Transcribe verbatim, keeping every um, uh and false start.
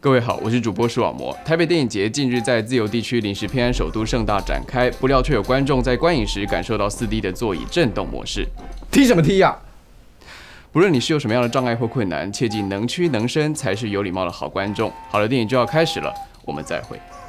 各位好，我是主播视网膜。台北电影节近日在自由地区临时偏安首都盛大展开，不料却有观众在观影时感受到四 D 的座椅震动模式。 踢什么踢呀、啊？ 不论你是有什么样的障碍或困难，切记能屈能伸才是有礼貌的好观众。好的电影就要开始了，我们再会。